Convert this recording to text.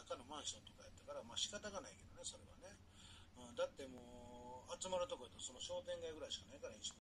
中のマンションとかやったから、まあ仕方がないけどね、それはね。だってもう、集まるとこやとその商店街ぐらいしかないから、飲食